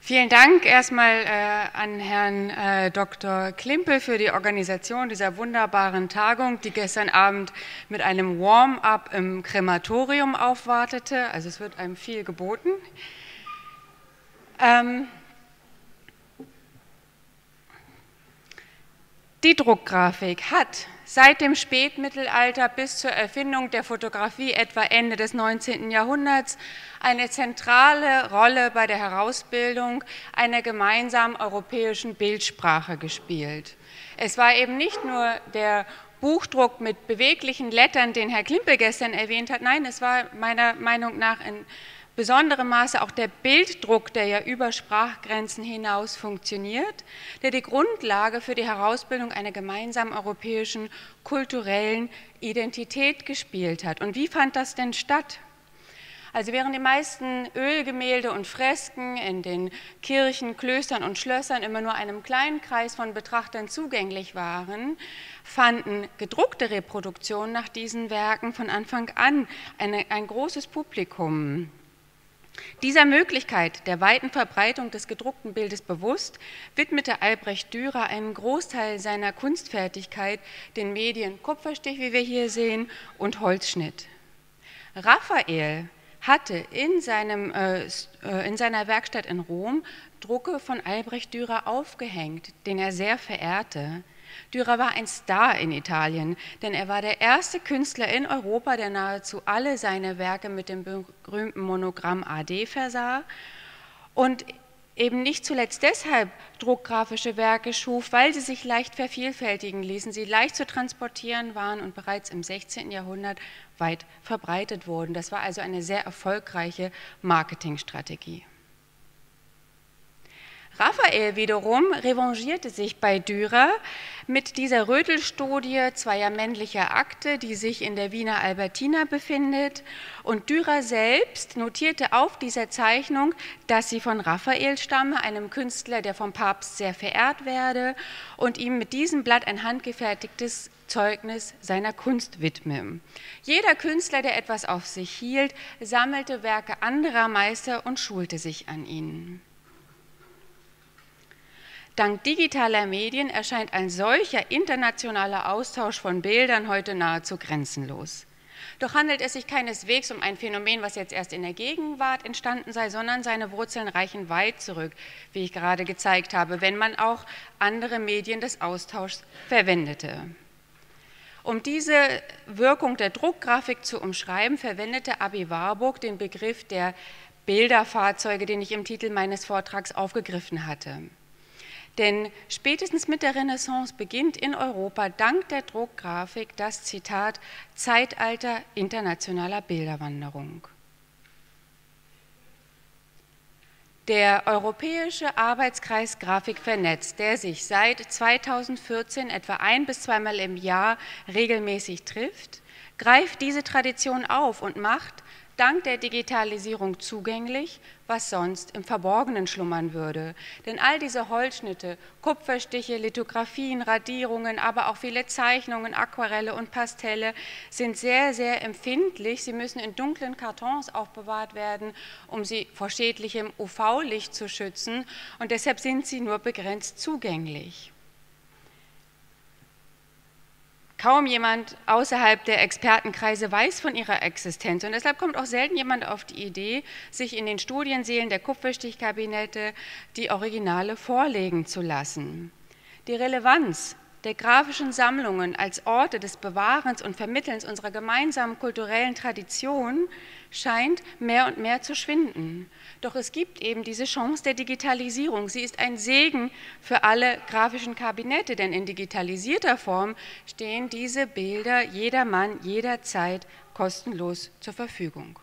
Vielen Dank erstmal an Herrn Dr. Klimpel für die Organisation dieser wunderbaren Tagung, die gestern Abend mit einem Warm-up im Krematorium aufwartete. Also es wird einem viel geboten. Die Druckgrafik hat seit dem Spätmittelalter bis zur Erfindung der Fotografie etwa Ende des 19. Jahrhunderts eine zentrale Rolle bei der Herausbildung einer gemeinsamen europäischen Bildsprache gespielt. Es war eben nicht nur der Buchdruck mit beweglichen Lettern, den Herr Klimpel gestern erwähnt hat, nein, es war meiner Meinung nach in besonderem Maße auch der Bilddruck, der ja über Sprachgrenzen hinaus funktioniert, der die Grundlage für die Herausbildung einer gemeinsamen europäischen kulturellen Identität gespielt hat. Und wie fand das denn statt? Also während die meisten Ölgemälde und Fresken in den Kirchen, Klöstern und Schlössern immer nur einem kleinen Kreis von Betrachtern zugänglich waren, fanden gedruckte Reproduktionen nach diesen Werken von Anfang an ein großes Publikum. Dieser Möglichkeit der weiten Verbreitung des gedruckten Bildes bewusst, widmete Albrecht Dürer einen Großteil seiner Kunstfertigkeit den Medien Kupferstich, wie wir hier sehen, und Holzschnitt. Raphael hatte in seiner Werkstatt in Rom Drucke von Albrecht Dürer aufgehängt, den er sehr verehrte. Dürer war ein Star in Italien, denn er war der erste Künstler in Europa, der nahezu alle seine Werke mit dem berühmten Monogramm AD versah und eben nicht zuletzt deshalb druckgrafische Werke schuf, weil sie sich leicht vervielfältigen ließen, sie leicht zu transportieren waren und bereits im 16. Jahrhundert weit verbreitet wurden. Das war also eine sehr erfolgreiche Marketingstrategie. Raphael wiederum revanchierte sich bei Dürer mit dieser Rötelstudie zweier männlicher Akte, die sich in der Wiener Albertina befindet. Und Dürer selbst notierte auf dieser Zeichnung, dass sie von Raphael stamme, einem Künstler, der vom Papst sehr verehrt werde, und ihm mit diesem Blatt ein handgefertigtes Zeugnis seiner Kunst widme. Jeder Künstler, der etwas auf sich hielt, sammelte Werke anderer Meister und schulte sich an ihnen. Dank digitaler Medien erscheint ein solcher internationaler Austausch von Bildern heute nahezu grenzenlos. Doch handelt es sich keineswegs um ein Phänomen, was jetzt erst in der Gegenwart entstanden sei, sondern seine Wurzeln reichen weit zurück, wie ich gerade gezeigt habe, wenn man auch andere Medien des Austauschs verwendete. Um diese Wirkung der Druckgrafik zu umschreiben, verwendete Abi Warburg den Begriff der Bilderfahrzeuge, den ich im Titel meines Vortrags aufgegriffen hatte. Denn spätestens mit der Renaissance beginnt in Europa dank der Druckgrafik das, Zitat, Zeitalter internationaler Bilderwanderung. Der Europäische Arbeitskreis Grafik vernetzt, der sich seit 2014 etwa 1- bis 2-mal im Jahr regelmäßig trifft, greift diese Tradition auf und macht dank der Digitalisierung zugänglich, was sonst im Verborgenen schlummern würde. Denn all diese Holzschnitte, Kupferstiche, Lithografien, Radierungen, aber auch viele Zeichnungen, Aquarelle und Pastelle sind sehr, sehr empfindlich. Sie müssen in dunklen Kartons aufbewahrt werden, um sie vor schädlichem UV-Licht zu schützen, und deshalb sind sie nur begrenzt zugänglich. Kaum jemand außerhalb der Expertenkreise weiß von ihrer Existenz, und deshalb kommt auch selten jemand auf die Idee, sich in den Studiensälen der Kupferstichkabinette die Originale vorlegen zu lassen. Die Relevanz der grafischen Sammlungen als Orte des Bewahrens und Vermittelns unserer gemeinsamen kulturellen Tradition scheint mehr und mehr zu schwinden. Doch es gibt eben diese Chance der Digitalisierung. Sie ist ein Segen für alle grafischen Kabinette, denn in digitalisierter Form stehen diese Bilder jedermann, jederzeit kostenlos zur Verfügung.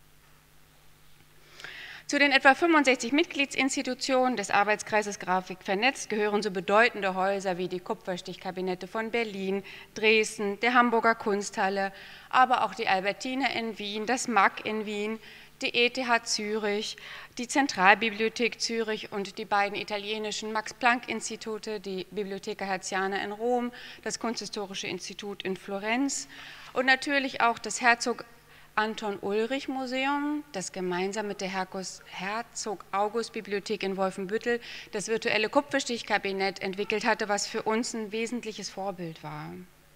Zu den etwa 65 Mitgliedsinstitutionen des Arbeitskreises Grafik vernetzt gehören so bedeutende Häuser wie die Kupferstichkabinette von Berlin, Dresden, der Hamburger Kunsthalle, aber auch die Albertina in Wien, das MAK in Wien, die ETH Zürich, die Zentralbibliothek Zürich und die beiden italienischen Max-Planck-Institute, die Bibliotheca Hertziana in Rom, das Kunsthistorische Institut in Florenz und natürlich auch das Herzog Anton-Ulrich-Museum, das gemeinsam mit der Herzog-August-Bibliothek in Wolfenbüttel das virtuelle Kupferstichkabinett entwickelt hatte, was für uns ein wesentliches Vorbild war.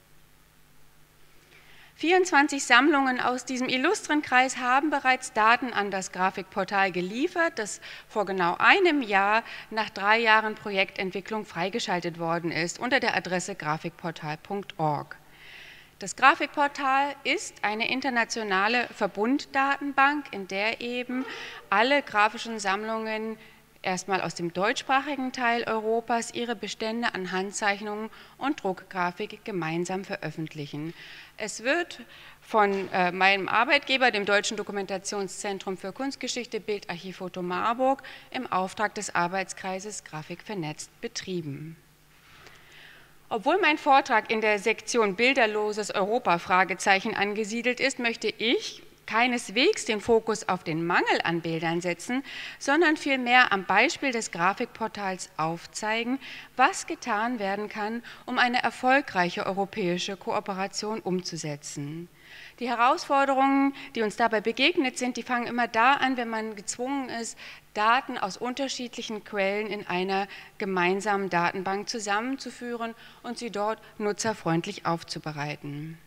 24 Sammlungen aus diesem illustren Kreis haben bereits Daten an das Grafikportal geliefert, das vor genau einem Jahr nach 3 Jahren Projektentwicklung freigeschaltet worden ist, unter der Adresse grafikportal.org. Das Grafikportal ist eine internationale Verbunddatenbank, in der eben alle grafischen Sammlungen erstmal aus dem deutschsprachigen Teil Europas ihre Bestände an Handzeichnungen und Druckgrafik gemeinsam veröffentlichen. Es wird von meinem Arbeitgeber, dem Deutschen Dokumentationszentrum für Kunstgeschichte, Bildarchiv Foto Marburg, im Auftrag des Arbeitskreises Grafik vernetzt betrieben. Obwohl mein Vortrag in der Sektion Bilderloses Europa Fragezeichen angesiedelt ist, möchte ich keineswegs den Fokus auf den Mangel an Bildern setzen, sondern vielmehr am Beispiel des Grafikportals aufzeigen, was getan werden kann, um eine erfolgreiche europäische Kooperation umzusetzen. Die Herausforderungen, die uns dabei begegnet sind, die fangen immer da an, wenn man gezwungen ist, Daten aus unterschiedlichen Quellen in einer gemeinsamen Datenbank zusammenzuführen und sie dort nutzerfreundlich aufzubereiten.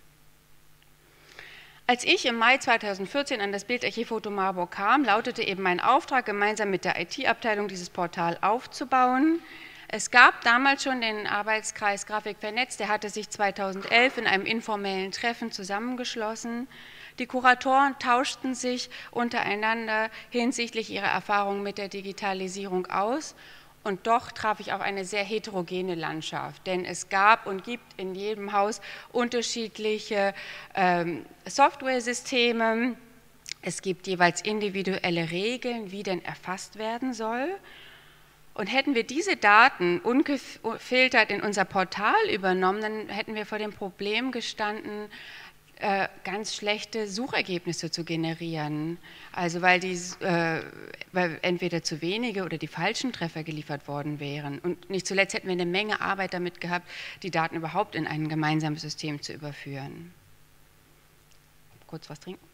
Als ich im Mai 2014 an das Bildarchiv Foto Marburg kam, lautete eben mein Auftrag, gemeinsam mit der IT-Abteilung dieses Portal aufzubauen. Es gab damals schon den Arbeitskreis Grafik vernetzt, der hatte sich 2011 in einem informellen Treffen zusammengeschlossen. Die Kuratoren tauschten sich untereinander hinsichtlich ihrer Erfahrungen mit der Digitalisierung aus. Und doch traf ich auf eine sehr heterogene Landschaft, denn es gab und gibt in jedem Haus unterschiedliche Softwaresysteme. Es gibt jeweils individuelle Regeln, wie denn erfasst werden soll. Und hätten wir diese Daten ungefiltert in unser Portal übernommen, dann hätten wir vor dem Problem gestanden, ganz schlechte Suchergebnisse zu generieren. Also weil entweder zu wenige oder die falschen Treffer geliefert worden wären. Und nicht zuletzt hätten wir eine Menge Arbeit damit gehabt, die Daten überhaupt in ein gemeinsames System zu überführen. Kurz was trinken.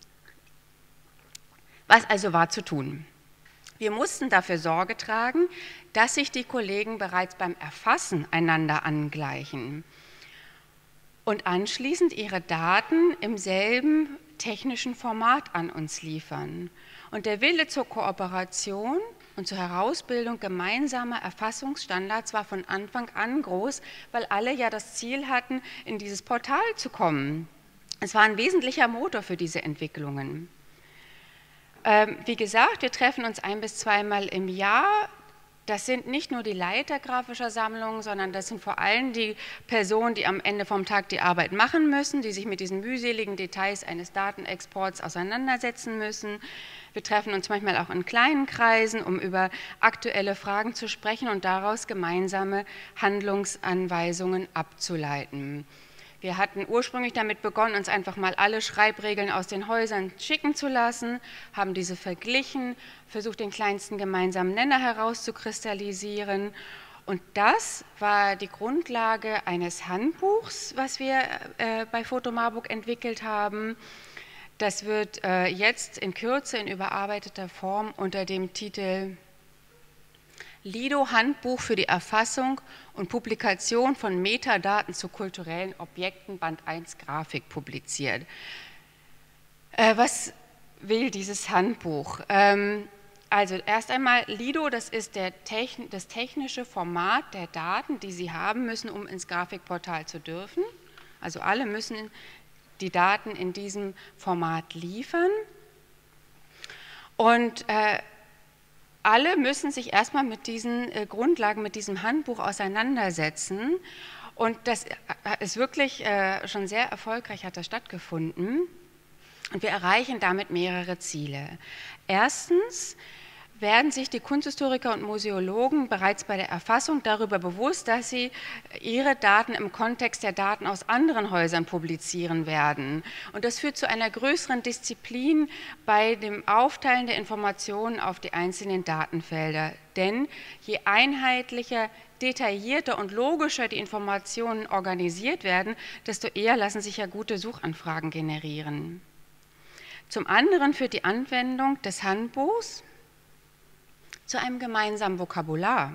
Was also war zu tun? Wir mussten dafür Sorge tragen, dass sich die Kollegen bereits beim Erfassen einander angleichen und anschließend ihre Daten im selben technischen Format an uns liefern. Und der Wille zur Kooperation und zur Herausbildung gemeinsamer Erfassungsstandards war von Anfang an groß, weil alle ja das Ziel hatten, in dieses Portal zu kommen. Es war ein wesentlicher Motor für diese Entwicklungen. Wie gesagt, wir treffen uns 1- bis 2-mal im Jahr. Das sind nicht nur die Leiter grafischer Sammlungen, sondern das sind vor allem die Personen, die am Ende vom Tag die Arbeit machen müssen, die sich mit diesen mühseligen Details eines Datenexports auseinandersetzen müssen. Wir treffen uns manchmal auch in kleinen Kreisen, um über aktuelle Fragen zu sprechen und daraus gemeinsame Handlungsanweisungen abzuleiten. Wir hatten ursprünglich damit begonnen, uns einfach mal alle Schreibregeln aus den Häusern schicken zu lassen, haben diese verglichen, versucht, den kleinsten gemeinsamen Nenner herauszukristallisieren. Und das war die Grundlage eines Handbuchs, was wir bei Foto Marburg entwickelt haben. Das wird jetzt in Kürze in überarbeiteter Form unter dem Titel Lido Handbuch für die Erfassung und Publikation von Metadaten zu kulturellen Objekten, Band 1 Grafik publiziert. Was will dieses Handbuch? Also erst einmal Lido, das ist das technische Format der Daten, die Sie haben müssen, um ins Grafikportal zu dürfen. Also alle müssen die Daten in diesem Format liefern. Und alle müssen sich erstmal mit diesen Grundlagen, mit diesem Handbuch auseinandersetzen. Und das ist wirklich schon sehr erfolgreich, hat das stattgefunden. Und wir erreichen damit mehrere Ziele. Erstens werden sich die Kunsthistoriker und Museologen bereits bei der Erfassung darüber bewusst, dass sie ihre Daten im Kontext der Daten aus anderen Häusern publizieren werden. Und das führt zu einer größeren Disziplin bei dem Aufteilen der Informationen auf die einzelnen Datenfelder. Denn je einheitlicher, detaillierter und logischer die Informationen organisiert werden, desto eher lassen sich ja gute Suchanfragen generieren. Zum anderen führt die Anwendung des Handbuchs zu einem gemeinsamen Vokabular.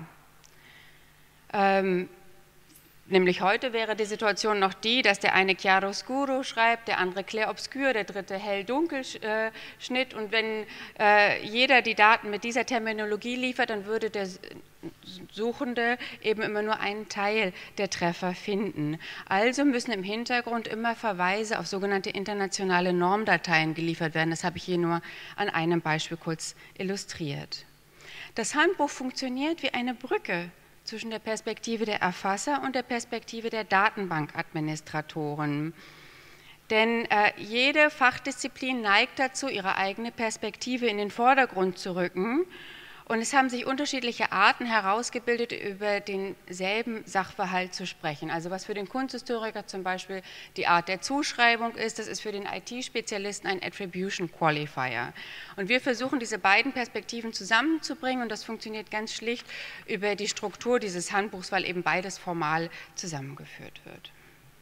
Nämlich heute wäre die Situation noch die, dass der eine Chiaroscuro schreibt, der andere Clair-Obscur, der dritte Hell-Dunkel-Schnitt, und wenn jeder die Daten mit dieser Terminologie liefert, dann würde der Suchende eben immer nur einen Teil der Treffer finden. Also müssen im Hintergrund immer Verweise auf sogenannte internationale Normdateien geliefert werden. Das habe ich hier nur an einem Beispiel kurz illustriert. Das Handbuch funktioniert wie eine Brücke zwischen der Perspektive der Erfasser und der Perspektive der Datenbankadministratoren. Denn jede Fachdisziplin neigt dazu, ihre eigene Perspektive in den Vordergrund zu rücken. Und es haben sich unterschiedliche Arten herausgebildet, über denselben Sachverhalt zu sprechen. Also was für den Kunsthistoriker zum Beispiel die Art der Zuschreibung ist, das ist für den IT-Spezialisten ein Attribution Qualifier. Und wir versuchen, diese beiden Perspektiven zusammenzubringen, und das funktioniert ganz schlicht über die Struktur dieses Handbuchs, weil eben beides formal zusammengeführt wird.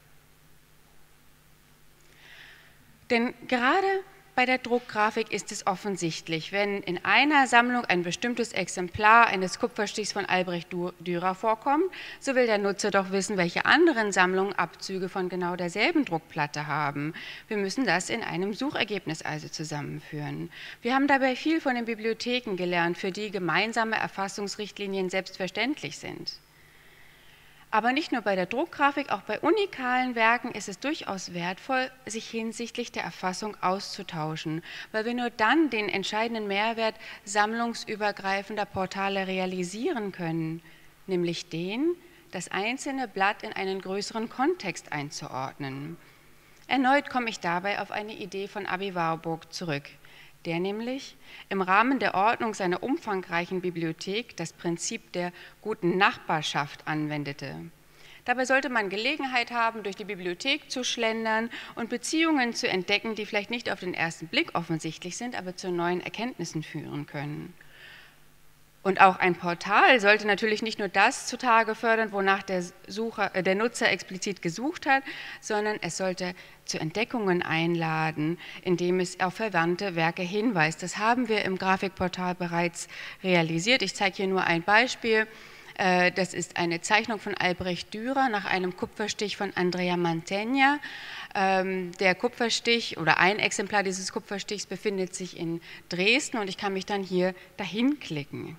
Denn gerade bei der Druckgrafik ist es offensichtlich, wenn in einer Sammlung ein bestimmtes Exemplar eines Kupferstichs von Albrecht Dürer vorkommt, so will der Nutzer doch wissen, welche anderen Sammlungen Abzüge von genau derselben Druckplatte haben. Wir müssen das in einem Suchergebnis also zusammenführen. Wir haben dabei viel von den Bibliotheken gelernt, für die gemeinsame Erfassungsrichtlinien selbstverständlich sind. Aber nicht nur bei der Druckgrafik, auch bei unikalen Werken ist es durchaus wertvoll, sich hinsichtlich der Erfassung auszutauschen, weil wir nur dann den entscheidenden Mehrwert sammlungsübergreifender Portale realisieren können, nämlich den, das einzelne Blatt in einen größeren Kontext einzuordnen. Erneut komme ich dabei auf eine Idee von Aby Warburg zurück, der nämlich im Rahmen der Ordnung seiner umfangreichen Bibliothek das Prinzip der guten Nachbarschaft anwendete. Dabei sollte man Gelegenheit haben, durch die Bibliothek zu schlendern und Beziehungen zu entdecken, die vielleicht nicht auf den ersten Blick offensichtlich sind, aber zu neuen Erkenntnissen führen können. Und auch ein Portal sollte natürlich nicht nur das zutage fördern, wonach der Nutzer explizit gesucht hat, sondern es sollte zu Entdeckungen einladen, indem es auf verwandte Werke hinweist. Das haben wir im Grafikportal bereits realisiert. Ich zeige hier nur ein Beispiel. Das ist eine Zeichnung von Albrecht Dürer nach einem Kupferstich von Andrea Mantegna. Der Kupferstich oder ein Exemplar dieses Kupferstichs befindet sich in Dresden und ich kann mich dann hier dahin klicken.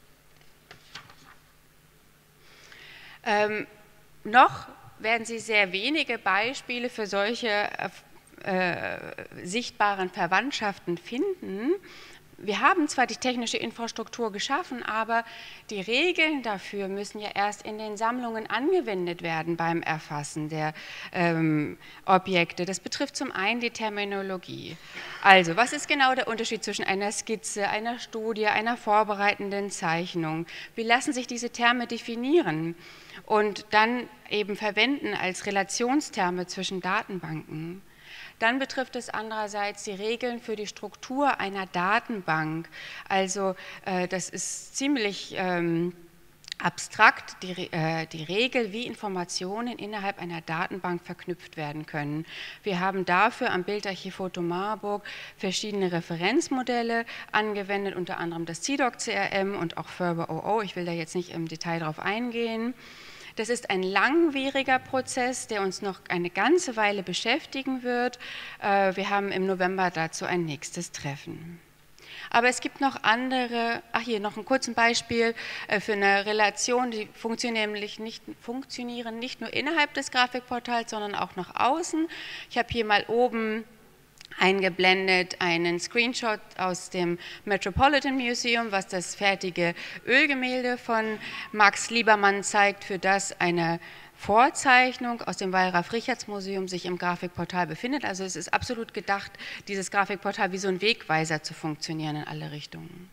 Noch werden Sie sehr wenige Beispiele für solche sichtbaren Verwandtschaften finden. Wir haben zwar die technische Infrastruktur geschaffen, aber die Regeln dafür müssen ja erst in den Sammlungen angewendet werden beim Erfassen der Objekte. Das betrifft zum einen die Terminologie. Also, was ist genau der Unterschied zwischen einer Skizze, einer Studie, einer vorbereitenden Zeichnung? Wie lassen sich diese Terme definieren und dann eben verwenden als Relationsterme zwischen Datenbanken? Dann betrifft es andererseits die Regeln für die Struktur einer Datenbank. Also das ist ziemlich abstrakt, die Regel, wie Informationen innerhalb einer Datenbank verknüpft werden können. Wir haben dafür am Bildarchiv Foto Marburg verschiedene Referenzmodelle angewendet, unter anderem das CDOC-CRM und auch Ferber-OO. Ich will da jetzt nicht im Detail drauf eingehen. Das ist ein langwieriger Prozess, der uns noch eine ganze Weile beschäftigen wird. Wir haben im November dazu ein nächstes Treffen. Aber es gibt noch andere, hier noch ein kurzes Beispiel für eine Relation, die funktionieren nicht nur innerhalb des Grafikportals, sondern auch nach außen. Ich habe hier mal oben eingeblendet einen Screenshot aus dem Metropolitan Museum, was das fertige Ölgemälde von Max Liebermann zeigt, für das eine Vorzeichnung aus dem Wallraf-Richartz-Museum sich im Grafikportal befindet. Also es ist absolut gedacht, dieses Grafikportal wie so ein Wegweiser zu funktionieren in alle Richtungen.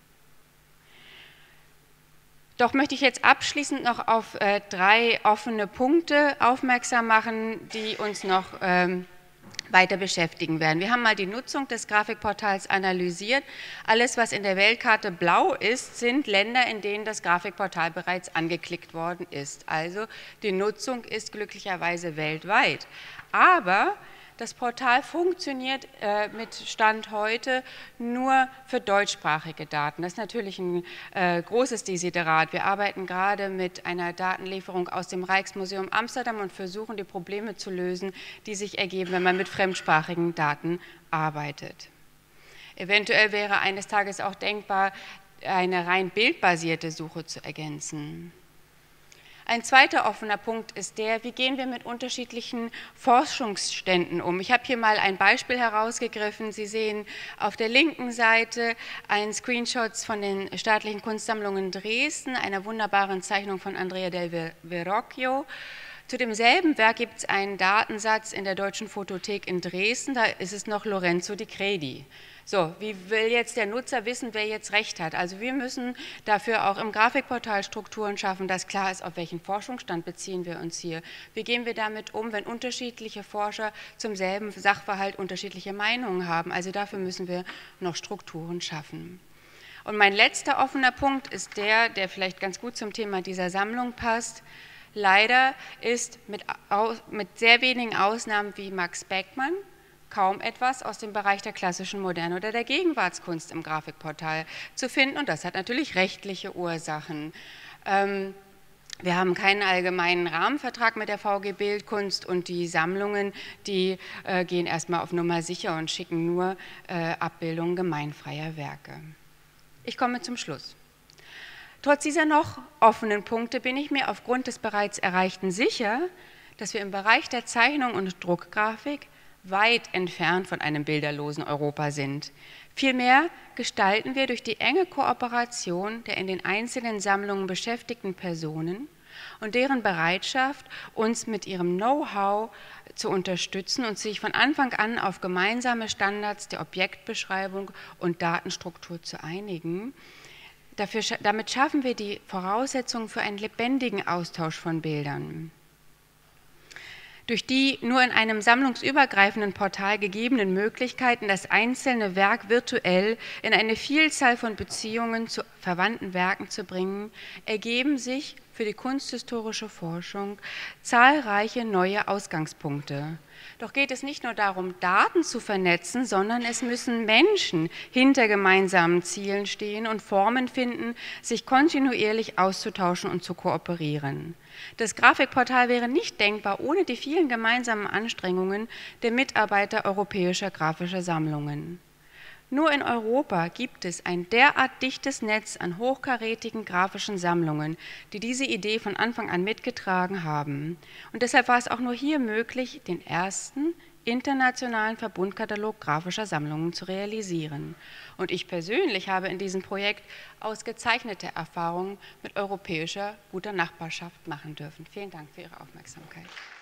Doch möchte ich jetzt abschließend noch auf 3 offene Punkte aufmerksam machen, die uns noch weiter beschäftigen werden. Wir haben mal die Nutzung des Grafikportals analysiert. Alles, was in der Weltkarte blau ist, sind Länder, in denen das Grafikportal bereits angeklickt worden ist. Also die Nutzung ist glücklicherweise weltweit. Aber Das Portal funktioniert mit Stand heute nur für deutschsprachige Daten. Das ist natürlich ein großes Desiderat. Wir arbeiten gerade mit einer Datenlieferung aus dem Rijksmuseum Amsterdam und versuchen, die Probleme zu lösen, die sich ergeben, wenn man mit fremdsprachigen Daten arbeitet. Eventuell wäre eines Tages auch denkbar, eine rein bildbasierte Suche zu ergänzen. Ein zweiter offener Punkt ist der, wie gehen wir mit unterschiedlichen Forschungsständen um. Ich habe hier mal ein Beispiel herausgegriffen. Sie sehen auf der linken Seite einen Screenshot von den staatlichen Kunstsammlungen Dresden, einer wunderbaren Zeichnung von Andrea del Verrocchio. Zu demselben Werk gibt es einen Datensatz in der Deutschen Fotothek in Dresden, da ist es noch Lorenzo di Credi. So, wie will jetzt der Nutzer wissen, wer jetzt Recht hat? Also wir müssen dafür auch im Grafikportal Strukturen schaffen, dass klar ist, auf welchen Forschungsstand beziehen wir uns hier. Wie gehen wir damit um, wenn unterschiedliche Forscher zum selben Sachverhalt unterschiedliche Meinungen haben? Also dafür müssen wir noch Strukturen schaffen. Und mein letzter offener Punkt ist der vielleicht ganz gut zum Thema dieser Sammlung passt. Leider ist mit sehr wenigen Ausnahmen wie Max Beckmann kaum etwas aus dem Bereich der klassischen Moderne oder der Gegenwartskunst im Grafikportal zu finden. Und das hat natürlich rechtliche Ursachen. Wir haben keinen allgemeinen Rahmenvertrag mit der VG Bildkunst und die Sammlungen, die gehen erstmal auf Nummer sicher und schicken nur Abbildungen gemeinfreier Werke. Ich komme zum Schluss. Trotz dieser noch offenen Punkte bin ich mir aufgrund des bereits Erreichten sicher, dass wir im Bereich der Zeichnung und Druckgrafik weit entfernt von einem bilderlosen Europa sind. Vielmehr gestalten wir durch die enge Kooperation der in den einzelnen Sammlungen beschäftigten Personen und deren Bereitschaft, uns mit ihrem Know-how zu unterstützen und sich von Anfang an auf gemeinsame Standards der Objektbeschreibung und Datenstruktur zu einigen. Damit schaffen wir die Voraussetzungen für einen lebendigen Austausch von Bildern. Durch die nur in einem sammlungsübergreifenden Portal gegebenen Möglichkeiten, das einzelne Werk virtuell in eine Vielzahl von Beziehungen zu verwandten Werken zu bringen, ergeben sich für die kunsthistorische Forschung zahlreiche neue Ausgangspunkte. Doch geht es nicht nur darum, Daten zu vernetzen, sondern es müssen Menschen hinter gemeinsamen Zielen stehen und Formen finden, sich kontinuierlich auszutauschen und zu kooperieren. Das Grafikportal wäre nicht denkbar ohne die vielen gemeinsamen Anstrengungen der Mitarbeiter europäischer grafischer Sammlungen. Nur in Europa gibt es ein derart dichtes Netz an hochkarätigen grafischen Sammlungen, die diese Idee von Anfang an mitgetragen haben. Und deshalb war es auch nur hier möglich, den ersten internationalen Verbundkatalog grafischer Sammlungen zu realisieren. Und ich persönlich habe in diesem Projekt ausgezeichnete Erfahrungen mit europäischer guter Nachbarschaft machen dürfen. Vielen Dank für Ihre Aufmerksamkeit.